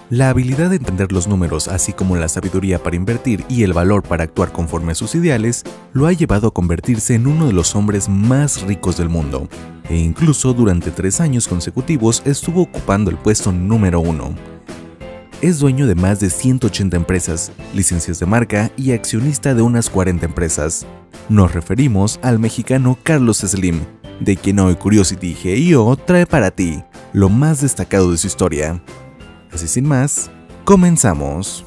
La habilidad de entender los números, así como la sabiduría para invertir y el valor para actuar conforme a sus ideales, lo ha llevado a convertirse en uno de los hombres más ricos del mundo, e incluso durante 3 años consecutivos estuvo ocupando el puesto número 1. Es dueño de más de 180 empresas, licencias de marca y accionista de unas 40 empresas. Nos referimos al mexicano Carlos Slim, de quien hoy Curiosity.io trae para ti lo más destacado de su historia. Así sin más, comenzamos.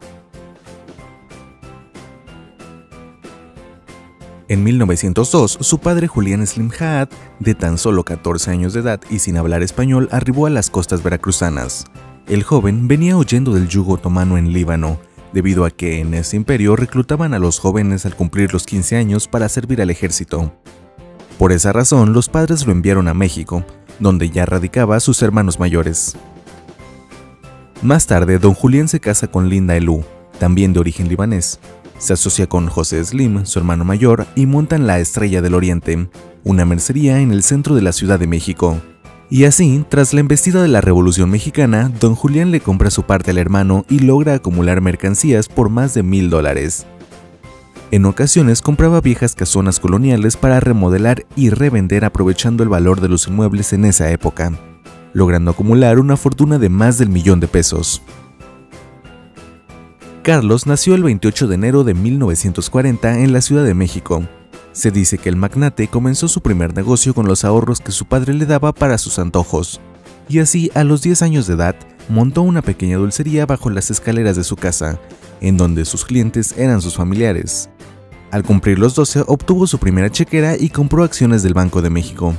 En 1902, su padre Julián Slim Haat, de tan solo 14 años de edad y sin hablar español, arribó a las costas veracruzanas. El joven venía huyendo del yugo otomano en Líbano, debido a que en ese imperio reclutaban a los jóvenes al cumplir los 15 años para servir al ejército. Por esa razón, los padres lo enviaron a México, donde ya radicaba sus hermanos mayores. Más tarde, don Julián se casa con Linda Elú, también de origen libanés. Se asocia con José Slim, su hermano mayor, y montan la Estrella del Oriente, una mercería en el centro de la Ciudad de México. Y así, tras la embestida de la Revolución Mexicana, don Julián le compra su parte al hermano y logra acumular mercancías por más de $1000. En ocasiones compraba viejas casonas coloniales para remodelar y revender aprovechando el valor de los inmuebles en esa época, logrando acumular una fortuna de más del $1.000.000. Carlos nació el 28 de enero de 1940 en la Ciudad de México. Se dice que el magnate comenzó su primer negocio con los ahorros que su padre le daba para sus antojos, y así a los 10 años de edad montó una pequeña dulcería bajo las escaleras de su casa, en donde sus clientes eran sus familiares. Al cumplir los 12 obtuvo su primera chequera y compró acciones del Banco de México.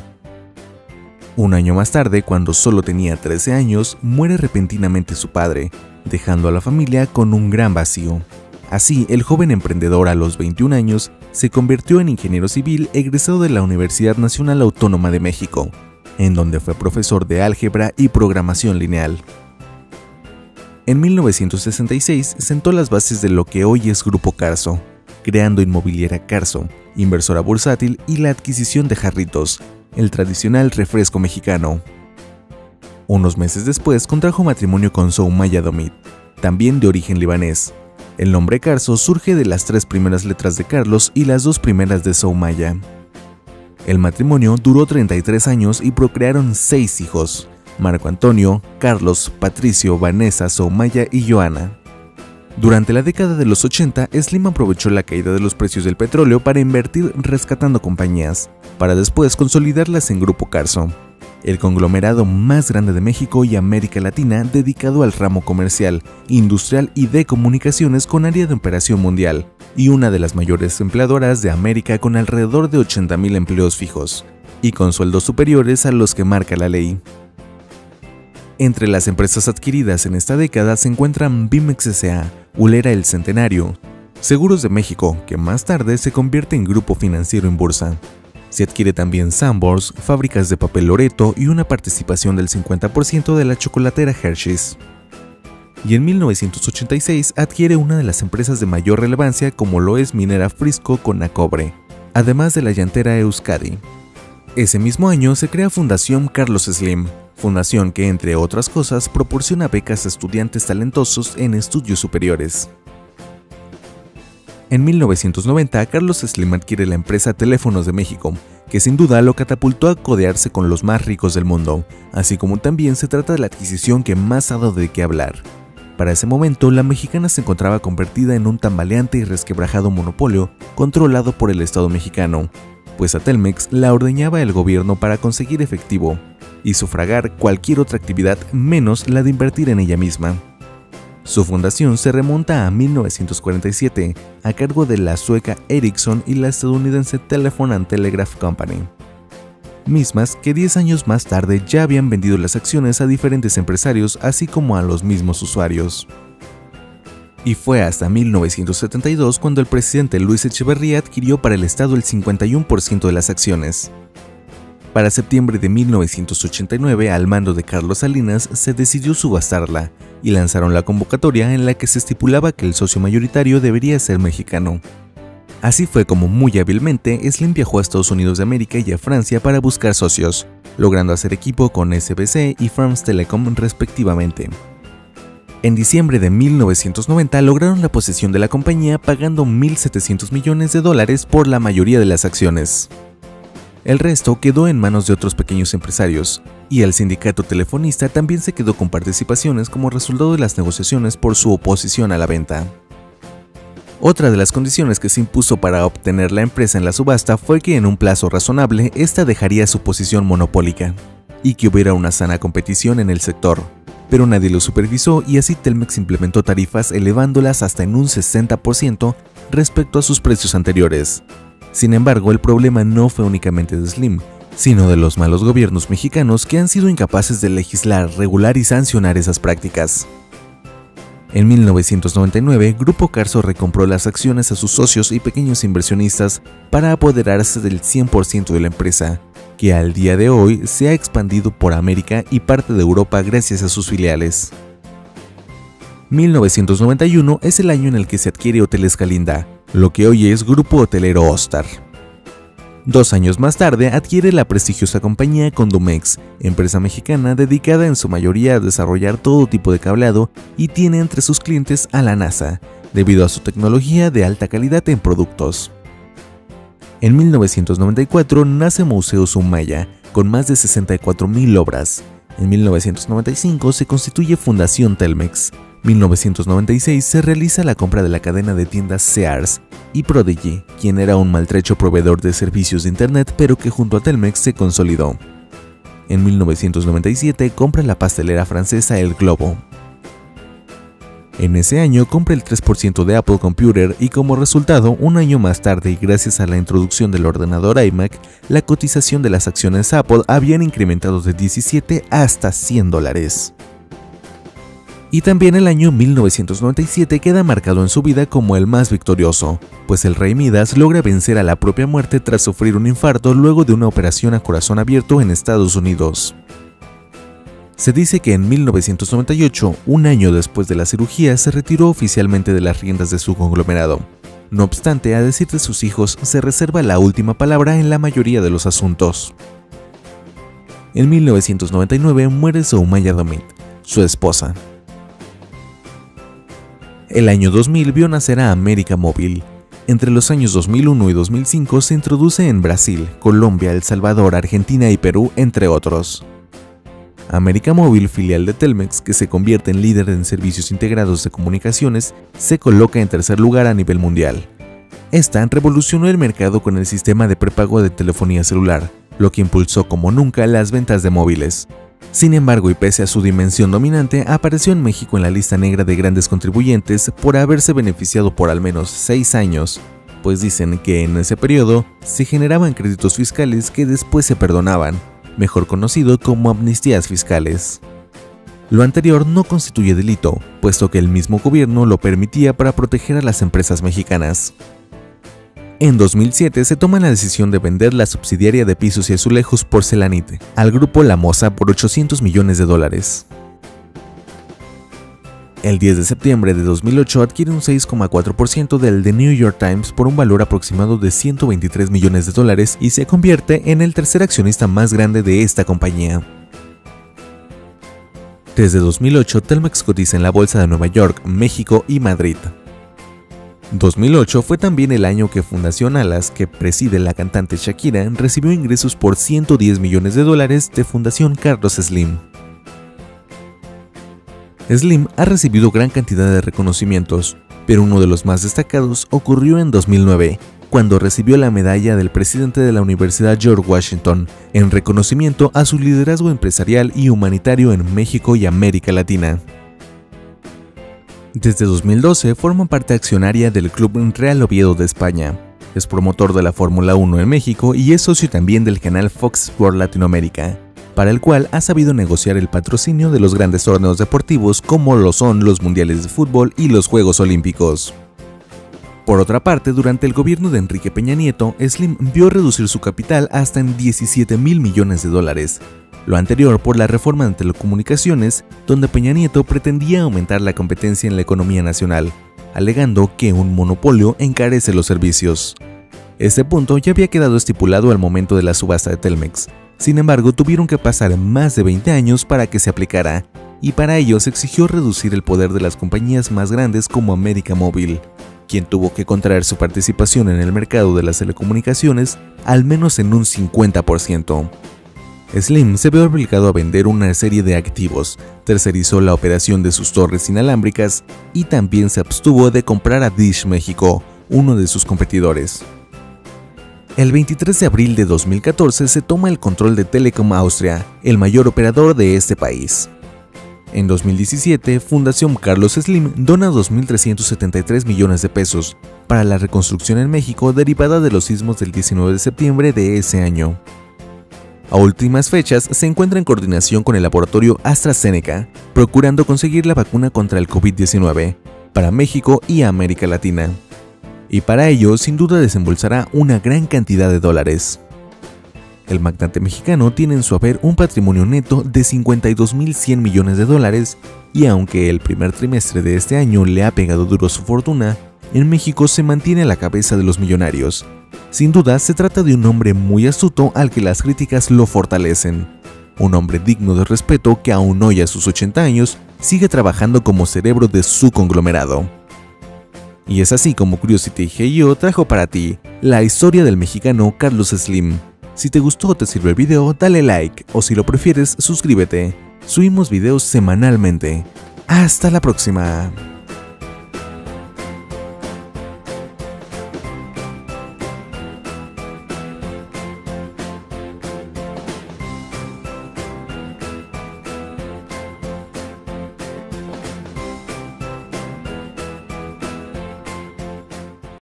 Un año más tarde, cuando solo tenía 13 años, muere repentinamente su padre, dejando a la familia con un gran vacío. Así, el joven emprendedor a los 21 años se convirtió en ingeniero civil egresado de la Universidad Nacional Autónoma de México, en donde fue profesor de álgebra y programación lineal. En 1966 sentó las bases de lo que hoy es Grupo Carso, creando Inmobiliaria Carso, inversora bursátil y la adquisición de Jarritos, el tradicional refresco mexicano. Unos meses después contrajo matrimonio con Soumaya Domit, también de origen libanés. El nombre Carso surge de las 3 primeras letras de Carlos y las 2 primeras de Soumaya. El matrimonio duró 33 años y procrearon 6 hijos: Marco Antonio, Carlos, Patricio, Vanessa, Soumaya y Joana. Durante la década de los 80, Slim aprovechó la caída de los precios del petróleo para invertir rescatando compañías, para después consolidarlas en Grupo Carso, el conglomerado más grande de México y América Latina dedicado al ramo comercial, industrial y de comunicaciones con área de operación mundial, y una de las mayores empleadoras de América con alrededor de 80,000 empleos fijos, y con sueldos superiores a los que marca la ley. Entre las empresas adquiridas en esta década se encuentran Bimex S.A., Ulera El Centenario, Seguros de México, que más tarde se convierte en Grupo Financiero en Bursa. Se adquiere también Sanborns, Fábricas de Papel Loreto y una participación del 50% de la chocolatera Hershey's. Y en 1986 adquiere una de las empresas de mayor relevancia como lo es Minera Frisco con Acobre, además de la llantera Euskadi. Ese mismo año se crea Fundación Carlos Slim, fundación que entre otras cosas proporciona becas a estudiantes talentosos en estudios superiores. En 1990, Carlos Slim adquiere la empresa Teléfonos de México, que sin duda lo catapultó a codearse con los más ricos del mundo, así como también se trata de la adquisición que más ha dado de qué hablar. Para ese momento, la mexicana se encontraba convertida en un tambaleante y resquebrajado monopolio controlado por el Estado mexicano, pues a Telmex la ordeñaba el gobierno para conseguir efectivo y sufragar cualquier otra actividad menos la de invertir en ella misma. Su fundación se remonta a 1947, a cargo de la sueca Ericsson y la estadounidense Telephone and Telegraph Company, mismas que 10 años más tarde ya habían vendido las acciones a diferentes empresarios así como a los mismos usuarios. Y fue hasta 1972 cuando el presidente Luis Echeverría adquirió para el Estado el 51% de las acciones. Para septiembre de 1989, al mando de Carlos Salinas, se decidió subastarla y lanzaron la convocatoria en la que se estipulaba que el socio mayoritario debería ser mexicano. Así fue como muy hábilmente Slim viajó a Estados Unidos de América y a Francia para buscar socios, logrando hacer equipo con SBC y France Telecom respectivamente. En diciembre de 1990 lograron la posesión de la compañía pagando $1.700 millones por la mayoría de las acciones. El resto quedó en manos de otros pequeños empresarios, y el sindicato telefonista también se quedó con participaciones como resultado de las negociaciones por su oposición a la venta. Otra de las condiciones que se impuso para obtener la empresa en la subasta fue que en un plazo razonable ésta dejaría su posición monopólica, y que hubiera una sana competición en el sector. Pero nadie lo supervisó y así Telmex implementó tarifas elevándolas hasta en un 60% respecto a sus precios anteriores. Sin embargo, el problema no fue únicamente de Slim, sino de los malos gobiernos mexicanos que han sido incapaces de legislar, regular y sancionar esas prácticas. En 1999, Grupo Carso recompró las acciones a sus socios y pequeños inversionistas para apoderarse del 100% de la empresa, que al día de hoy se ha expandido por América y parte de Europa gracias a sus filiales. 1991 es el año en el que se adquiere Hoteles Calinda, lo que hoy es Grupo Hotelero Óstar. 2 años más tarde adquiere la prestigiosa compañía Condumex, empresa mexicana dedicada en su mayoría a desarrollar todo tipo de cableado y tiene entre sus clientes a la NASA, debido a su tecnología de alta calidad en productos. En 1994 nace Museo Soumaya, con más de 64,000 obras. En 1995 se constituye Fundación Telmex. 1996 se realiza la compra de la cadena de tiendas Sears y Prodigy, quien era un maltrecho proveedor de servicios de internet pero que junto a Telmex se consolidó. En 1997 compra la pastelera francesa El Globo. En ese año compra el 3% de Apple Computer y como resultado, un año más tarde y gracias a la introducción del ordenador iMac, la cotización de las acciones Apple habían incrementado de 17 hasta $100. Y también el año 1997 queda marcado en su vida como el más victorioso, pues el rey Midas logra vencer a la propia muerte tras sufrir un infarto luego de una operación a corazón abierto en Estados Unidos. Se dice que en 1998, un año después de la cirugía, se retiró oficialmente de las riendas de su conglomerado. No obstante, a decir de sus hijos, se reserva la última palabra en la mayoría de los asuntos. En 1999 muere Soumaya Damit, su esposa. El año 2000 vio nacer a América Móvil. Entre los años 2001 y 2005 se introduce en Brasil, Colombia, El Salvador, Argentina y Perú, entre otros. América Móvil, filial de Telmex, que se convierte en líder en servicios integrados de comunicaciones, se coloca en tercer lugar a nivel mundial. Esta revolucionó el mercado con el sistema de prepago de telefonía celular, lo que impulsó como nunca las ventas de móviles. Sin embargo, y pese a su dimensión dominante, apareció en México en la lista negra de grandes contribuyentes por haberse beneficiado por al menos 6 años, pues dicen que en ese periodo se generaban créditos fiscales que después se perdonaban, mejor conocido como amnistías fiscales. Lo anterior no constituye delito, puesto que el mismo gobierno lo permitía para proteger a las empresas mexicanas. En 2007 se toma la decisión de vender la subsidiaria de pisos y azulejos Porcelanite al grupo La Moza por $800 millones. El 10 de septiembre de 2008 adquiere un 6,4% del The New York Times por un valor aproximado de $123 millones y se convierte en el tercer accionista más grande de esta compañía. Desde 2008, Telmex cotiza en la bolsa de Nueva York, México y Madrid. 2008 fue también el año que Fundación Alas, que preside la cantante Shakira, recibió ingresos por $110 millones de Fundación Carlos Slim. Slim ha recibido gran cantidad de reconocimientos, pero uno de los más destacados ocurrió en 2009, cuando recibió la medalla del presidente de la Universidad George Washington, en reconocimiento a su liderazgo empresarial y humanitario en México y América Latina. Desde 2012 forma parte accionaria del Club Real Oviedo de España. Es promotor de la Fórmula 1 en México y es socio también del canal Fox Sports Latinoamérica, para el cual ha sabido negociar el patrocinio de los grandes torneos deportivos como lo son los mundiales de fútbol y los Juegos Olímpicos. Por otra parte, durante el gobierno de Enrique Peña Nieto, Slim vio reducir su capital hasta en $17,000 millones, lo anterior por la reforma de telecomunicaciones, donde Peña Nieto pretendía aumentar la competencia en la economía nacional, alegando que un monopolio encarece los servicios. Este punto ya había quedado estipulado al momento de la subasta de Telmex. Sin embargo, tuvieron que pasar más de 20 años para que se aplicara, y para ello se exigió reducir el poder de las compañías más grandes como América Móvil, quien tuvo que contraer su participación en el mercado de las telecomunicaciones al menos en un 50%. Slim se ve obligado a vender una serie de activos, tercerizó la operación de sus torres inalámbricas y también se abstuvo de comprar a Dish México, uno de sus competidores. El 23 de abril de 2014 se toma el control de Telekom Austria, el mayor operador de este país. En 2017, Fundación Carlos Slim dona 2.373 millones de pesos para la reconstrucción en México derivada de los sismos del 19 de septiembre de ese año. A últimas fechas se encuentra en coordinación con el laboratorio AstraZeneca, procurando conseguir la vacuna contra el COVID-19 para México y América Latina. Y para ello, sin duda desembolsará una gran cantidad de dólares. El magnate mexicano tiene en su haber un patrimonio neto de 52.100 millones de dólares y aunque el primer trimestre de este año le ha pegado duro su fortuna, en México se mantiene a la cabeza de los millonarios. Sin duda, se trata de un hombre muy astuto al que las críticas lo fortalecen. Un hombre digno de respeto que aún hoy a sus 80 años sigue trabajando como cerebro de su conglomerado. Y es así como Curiosity GIO trajo para ti la historia del mexicano Carlos Slim. Si te gustó o te sirvió el video, dale like o si lo prefieres, suscríbete. Subimos videos semanalmente. ¡Hasta la próxima!